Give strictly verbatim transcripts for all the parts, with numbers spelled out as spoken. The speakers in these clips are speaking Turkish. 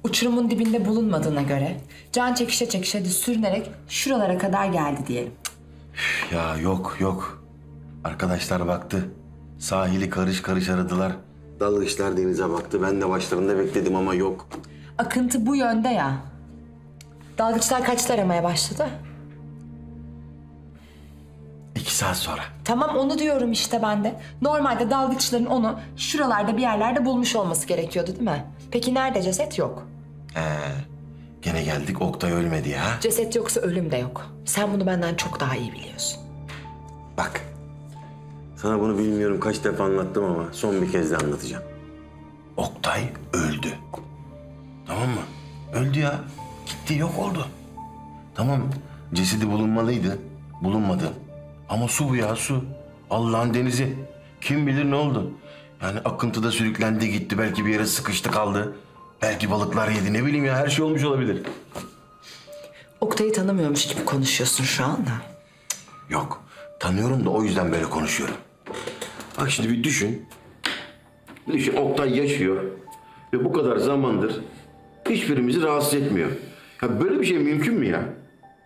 Uçurumun dibinde bulunmadığına göre can çekişe çekişe de sürünerek şuralara kadar geldi diyelim. Ya yok yok. Arkadaşlar baktı. Sahili karış karış aradılar. Dalgıçlar denize baktı. Ben de başlarında bekledim ama yok. Akıntı bu yönde ya. Dalgıçlar kaçta aramaya başladı? İki saat sonra. Tamam, onu diyorum işte ben de. Normalde dalgıçların onu şuralarda bir yerlerde bulmuş olması gerekiyordu değil mi? Peki nerede ceset? Yok. He. Gene geldik Oktay ölmedi ya. Ceset yoksa ölüm de yok. Sen bunu benden çok daha iyi biliyorsun. Bak. Sana bunu bilmiyorum kaç defa anlattım ama son bir kez de anlatacağım. Oktay öldü. Tamam mı? Öldü ya. Gitti, yok oldu. Tamam, cesedi bulunmalıydı. Bulunmadı. Ama su bu ya, su. Allah'ın denizi. Kim bilir ne oldu? Yani akıntıda sürüklendi gitti. Belki bir yere sıkıştı kaldı. Belki balıklar yedi. Ne bileyim ya, her şey olmuş olabilir. Oktay'ı tanımıyormuş gibi konuşuyorsun şu anda. Yok. Tanıyorum da o yüzden böyle konuşuyorum. Bak şimdi bir düşün. Düşün, Oktay yaşıyor. Ve bu kadar zamandır hiçbirimizi rahatsız etmiyor. Ya böyle bir şey mümkün mü ya?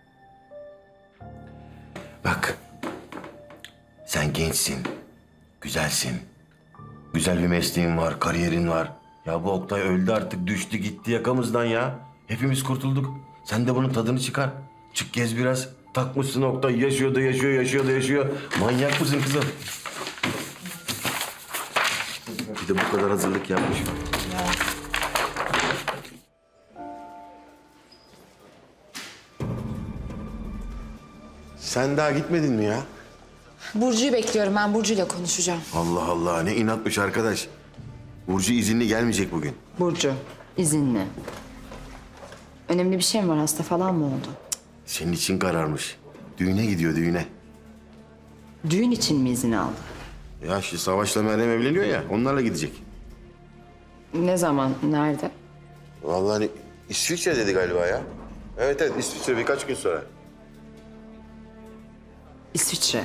Bak. Sen gençsin. Güzelsin. Güzel bir mesleğin var, kariyerin var. Ya bu Oktay öldü artık, düştü gitti yakamızdan ya. Hepimiz kurtulduk. Sen de bunun tadını çıkar. Çık gez biraz. Takmışsın Oktay, yaşıyor da yaşıyor, yaşıyor da yaşıyor. Manyak mısın kızım? Bir de bu kadar hazırlık yapmış. Sen daha gitmedin mi ya? Burcu'yu bekliyorum. Ben Burcu'yla konuşacağım. Allah Allah, ne inatmış arkadaş. Burcu izinli gelmeyecek bugün. Burcu, izinli. Önemli bir şey mi var? Hasta falan mı oldu? Senin için kararmış. Düğüne gidiyor, düğüne. Düğün için mi izin aldı? Ya şimdi Savaş'la Meryem evleniyor ya, onlarla gidecek. Ne zaman? Nerede? Vallahi hani İsviçre dedi galiba ya. Evet evet, İsviçre birkaç gün sonra. İsviçre.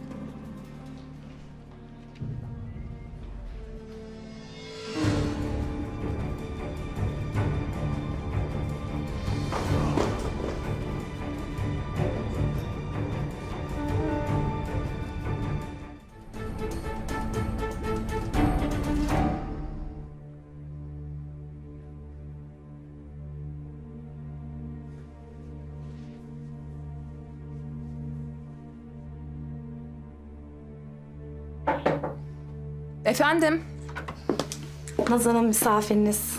Efendim? Nazan'ın misafiriniz.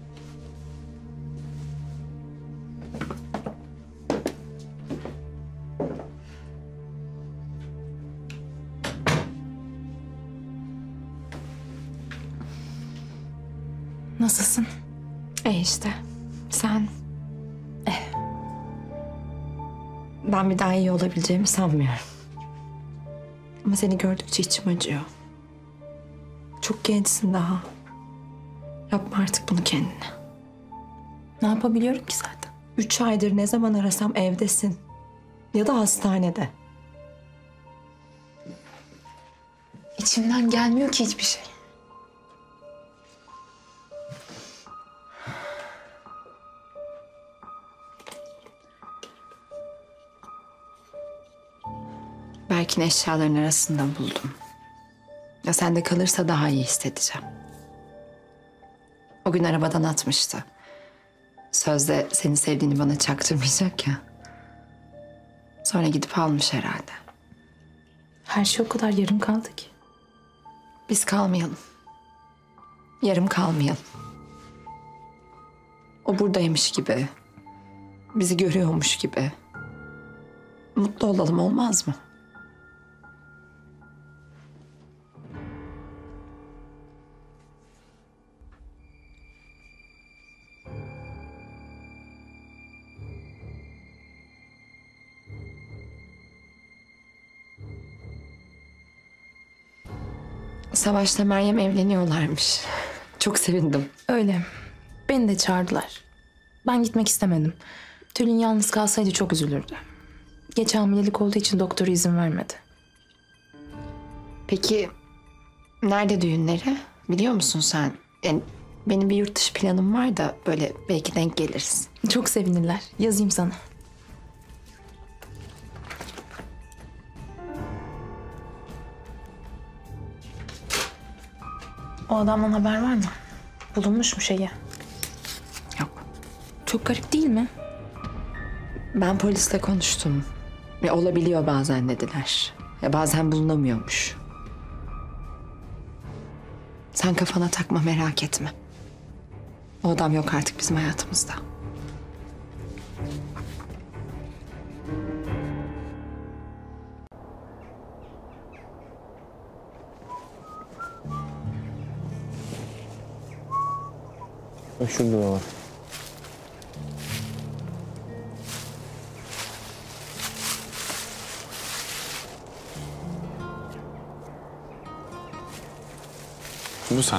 Nasılsın? E işte sen. Eh. Ben bir daha iyi olabileceğimi sanmıyorum. Ama seni gördükçe içim acıyor. Çok gençsin daha. Yapma artık bunu kendine. Ne yapabiliyorum ki zaten? Üç aydır ne zaman arasam evdesin. Ya da hastanede. İçimden gelmiyor ki hiçbir şey. Berk'in eşyalarının arasında buldum. Ya sende kalırsa daha iyi hissedeceğim. O gün arabadan atmıştı. Sözde seni sevdiğini bana çaktırmayacak ya. Sonra gidip almış herhalde. Her şey o kadar yarım kaldı ki. Biz kalmayalım. Yarım kalmayalım. O buradaymış gibi. Bizi görüyormuş gibi. Mutlu olalım, olmaz mı? Savaş'la Meryem evleniyorlarmış. Çok sevindim. Öyle. Beni de çağırdılar. Ben gitmek istemedim. Tülin yalnız kalsaydı çok üzülürdü. Geç hamilelik olduğu için doktor izin vermedi. Peki nerede düğünleri? Biliyor musun sen? Yani Benim bir yurt dışı planım var da böyle belki denk geliriz. Çok sevinirler. Yazayım sana. O adamdan haber var mı? Bulunmuş mu şeyi? Yok. Çok garip değil mi? Ben polisle konuştum. Ya olabiliyor bazen dediler. Ya bazen bulunamıyormuş. Sen kafana takma, merak etme. O adam yok artık bizim hayatımızda. Bak şurada da var. Bu sana.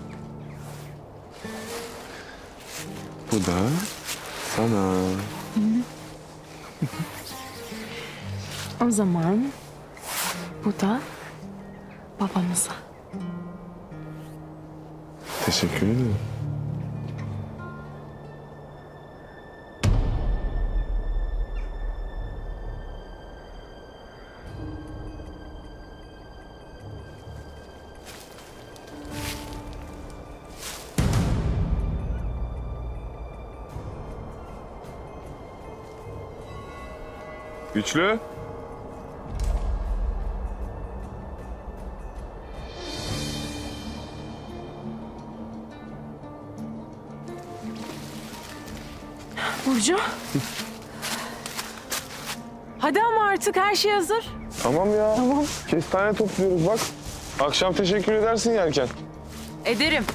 Bu da sana. O zaman bu da babamıza. Teşekkür ederim. Güçlü. Burcu. Hadi ama artık her şey hazır. Tamam ya. Tamam. Kestane topluyoruz bak. Akşam teşekkür edersin yerken. Ederim.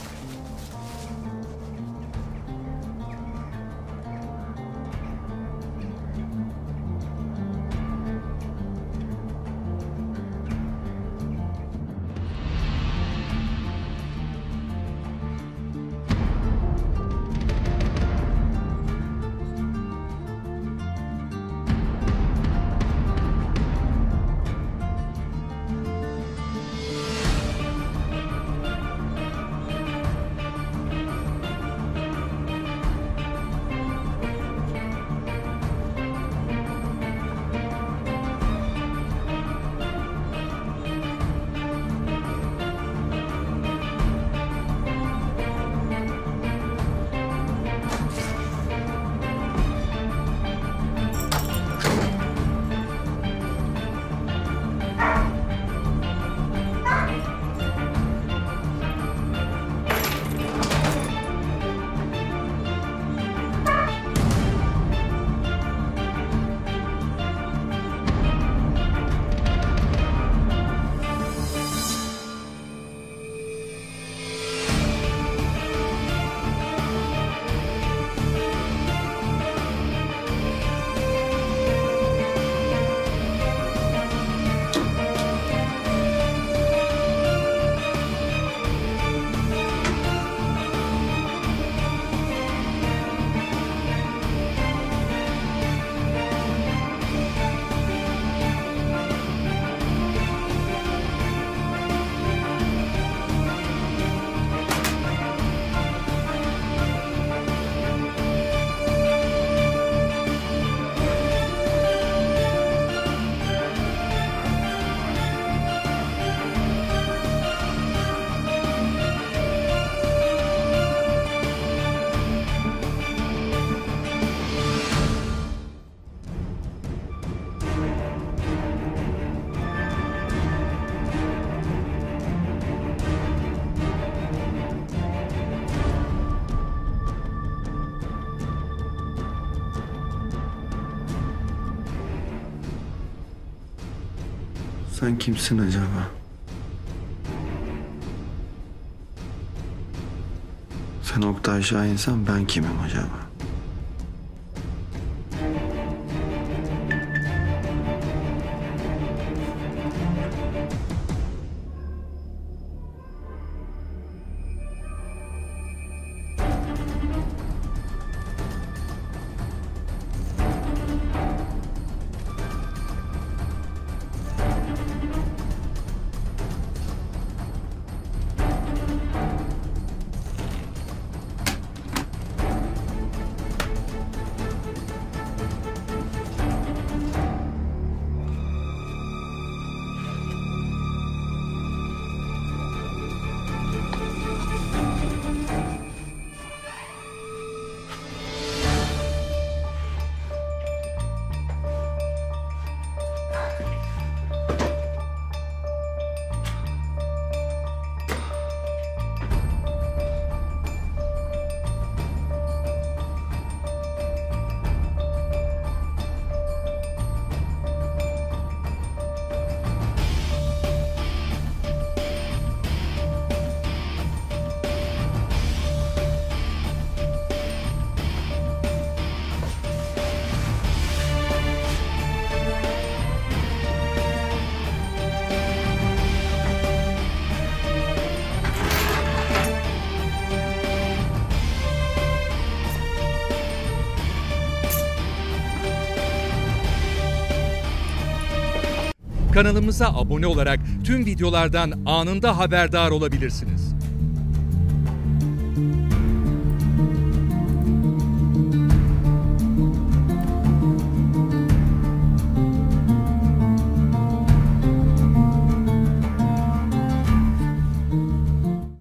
Sen kimsin acaba? Sen Oktay Şahin'sen ben kimim acaba? Kanalımıza abone olarak tüm videolardan anında haberdar olabilirsiniz.